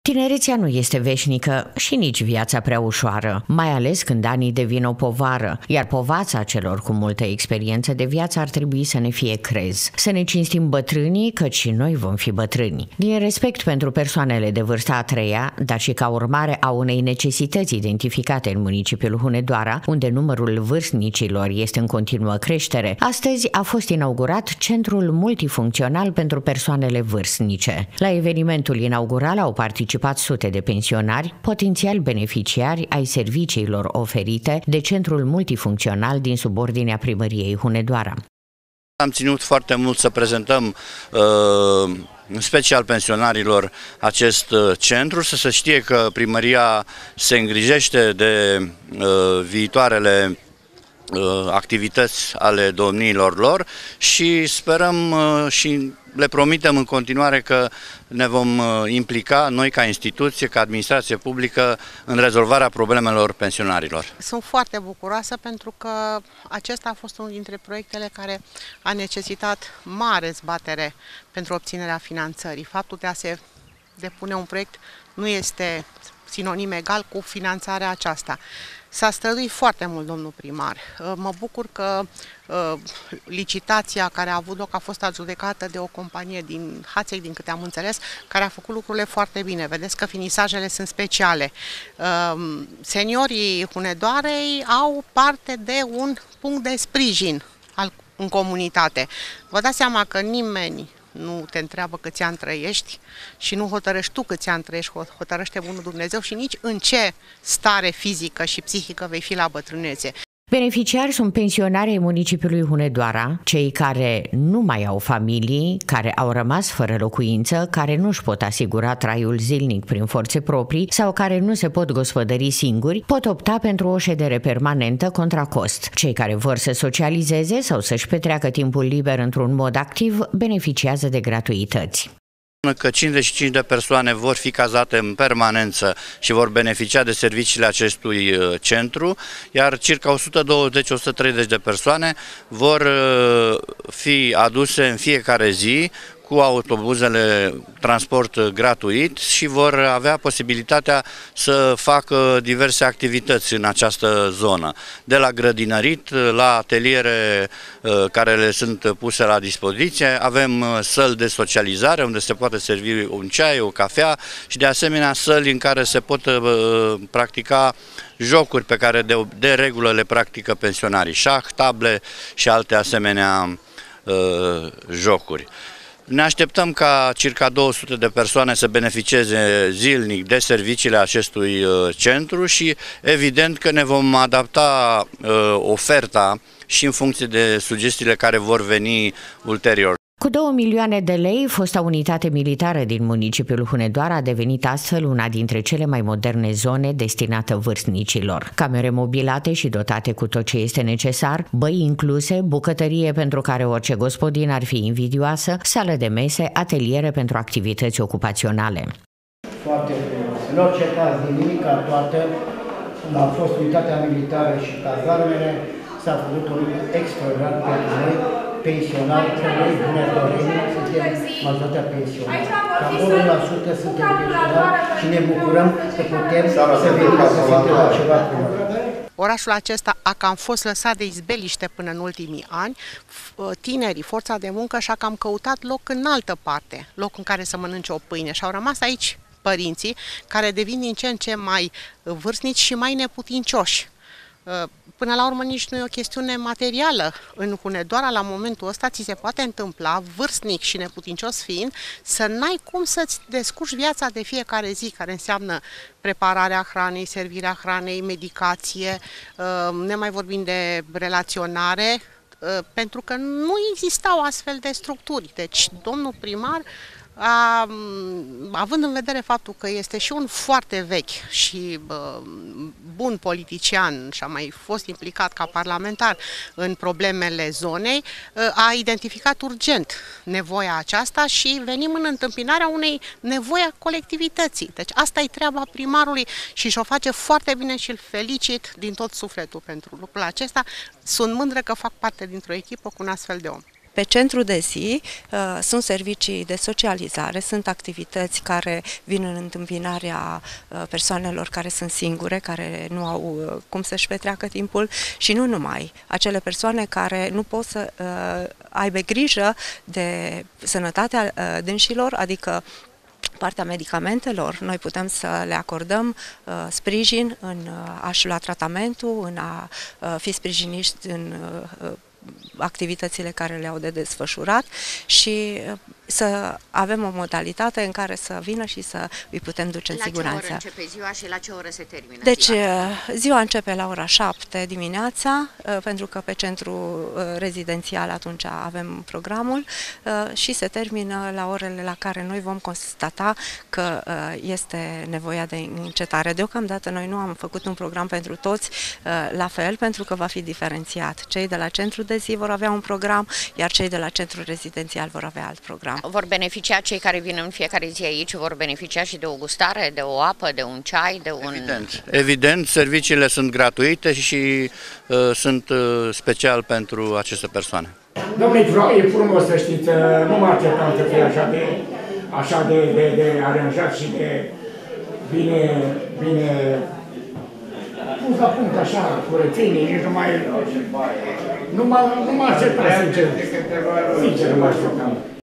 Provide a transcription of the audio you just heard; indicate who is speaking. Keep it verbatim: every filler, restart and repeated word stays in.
Speaker 1: Tinerețea nu este veșnică și nici viața prea ușoară, mai ales când anii devin o povară, iar povața celor cu multă experiență de viață ar trebui să ne fie crez. Să ne cinstim bătrânii, căci și noi vom fi bătrâni. Din respect pentru persoanele de vârsta a treia, dar și ca urmare a unei necesități identificate în municipiul Hunedoara, unde numărul vârstnicilor este în continuă creștere, astăzi a fost inaugurat Centrul Multifuncțional pentru Persoanele Vârstnice. La evenimentul inaugural au participat sute de pensionari, potențial beneficiari ai serviciilor oferite de Centrul Multifuncțional din subordinea Primăriei Hunedoara.
Speaker 2: Am ținut foarte mult să prezentăm uh, în special pensionarilor acest uh, centru, să se știe că primăria se îngrijește de uh, viitoarele uh, activități ale domniilor lor și sperăm uh, și le promitem în continuare că ne vom implica noi ca instituție, ca administrație publică în rezolvarea problemelor pensionarilor.
Speaker 3: Sunt foarte bucuroasă pentru că acesta a fost unul dintre proiectele care a necesitat mare zbatere pentru obținerea finanțării. Faptul de a se depune un proiect nu este sinonim egal cu finanțarea aceasta. S-a străduit foarte mult domnul primar. Mă bucur că uh, licitația care a avut loc a fost adjudecată de o companie din Hațeg, din câte am înțeles, care a făcut lucrurile foarte bine. Vedeți că finisajele sunt speciale. Uh, seniorii Hunedoarei au parte de un punct de sprijin al, în comunitate. Vă dați seama că nimeni nu te întreabă câți ani trăiești și nu hotărăști tu câți ani trăiești, hotărăște bunul Dumnezeu și nici în ce stare fizică și psihică vei fi la bătrânețe.
Speaker 1: Beneficiari sunt pensionari ai municipiului Hunedoara, cei care nu mai au familii, care au rămas fără locuință, care nu își pot asigura traiul zilnic prin forțe proprii sau care nu se pot gospodări singuri, pot opta pentru o ședere permanentă contra cost. Cei care vor să socializeze sau să-și petreacă timpul liber într-un mod activ beneficiază de gratuități.
Speaker 2: Că cincizeci și cinci de persoane vor fi cazate în permanență și vor beneficia de serviciile acestui centru, iar circa o sută douăzeci - o sută treizeci de persoane vor fi aduse în fiecare zi cu autobuzele transport gratuit și vor avea posibilitatea să facă diverse activități în această zonă. De la grădinărit la ateliere care le sunt puse la dispoziție, avem săli de socializare unde se poate servi un ceai, o cafea și de asemenea săli în care se pot practica jocuri pe care de, de regulă le practică pensionarii, șah, table și alte asemenea uh, jocuri. Ne așteptăm ca circa două sute de persoane să beneficieze zilnic de serviciile acestui centru și evident că ne vom adapta uh, oferta și în funcție de sugestiile care vor veni ulterior.
Speaker 1: Cu două milioane de lei, fosta unitate militară din municipiul Hunedoara a devenit astfel una dintre cele mai moderne zone destinată vârstnicilor. Camere mobilate și dotate cu tot ce este necesar, băi incluse, bucătărie pentru care orice gospodin ar fi invidioasă, sală de mese, ateliere pentru activități ocupaționale.
Speaker 4: Foarte frumos. În orice caz, din nimica toată, a fost unitatea militară și cazarmele, s-a făcut un lucru extraordinar pentru noi, pensionari, că noi, bunătorenii, suntem majoritatea pensionari. Cam unu la sută suntem pensionari și ne bucurăm că putem să venim să se întâmplă ceva cu noi.
Speaker 3: Orașul acesta a cam fost lăsat de izbeliște până în ultimii ani. Tinerii, forța de muncă, și-a cam căutat loc în altă parte, loc în care să mănânce o pâine și au rămas aici părinții, care devin din ce în ce mai vârstnici și mai neputincioși. Până la urmă nici nu e o chestiune materială. În Hunedoara, la momentul ăsta, ți se poate întâmpla, vârstnic și neputincios fiind, să n-ai cum să-ți descurci viața de fiecare zi, care înseamnă prepararea hranei, servirea hranei, medicație, ne mai vorbim de relaționare, pentru că nu existau astfel de structuri. Deci, domnul primar, A, având în vedere faptul că este și un foarte vechi și uh, bun politician și a mai fost implicat ca parlamentar în problemele zonei, uh, a identificat urgent nevoia aceasta și venim în întâmpinarea unei nevoi a colectivității. Deci asta e treaba primarului și și-o face foarte bine și îl felicit din tot sufletul pentru lucrul acesta. Sunt mândră că fac parte dintr-o echipă cu un astfel de om.
Speaker 5: Pe centru de zi uh, sunt servicii de socializare, sunt activități care vin în întâmpinarea uh, persoanelor care sunt singure, care nu au uh, cum să-și petreacă timpul și nu numai. Acele persoane care nu pot să uh, aibă grijă de sănătatea uh, dânșilor, adică partea medicamentelor, noi putem să le acordăm uh, sprijin în uh, a-și lua tratamentul, în a uh, fi sprijiniți în uh, activitățile care le-au de desfășurat și să avem o modalitate în care să vină și să îi putem duce în siguranță.
Speaker 1: La ce oră începe ziua și la ce oră se termină
Speaker 5: Deci
Speaker 1: ziua?
Speaker 5: ziua începe la ora șapte dimineața, pentru că pe centru rezidențial atunci avem programul și se termină la orele la care noi vom constata că este nevoia de încetare. Deocamdată noi nu am făcut un program pentru toți la fel, pentru că va fi diferențiat. Cei de la centru de zi vor avea un program, iar cei de la centru rezidențial vor avea alt program.
Speaker 1: Vor beneficia cei care vin în fiecare zi aici, vor beneficia și de o gustare, de o apă, de un ceai, de un...
Speaker 2: Evident, evident serviciile sunt gratuite și uh, sunt uh, special pentru aceste persoane.
Speaker 6: Domnule, e frumos să știți, nu mă așteptam să fie așa de, așa de, de, de aranjat și de bine, bine pus la punct, așa, curățenie, nici nu mai... Nu mă, nu mă așteptam, sincer, sincer nu mă așteptam.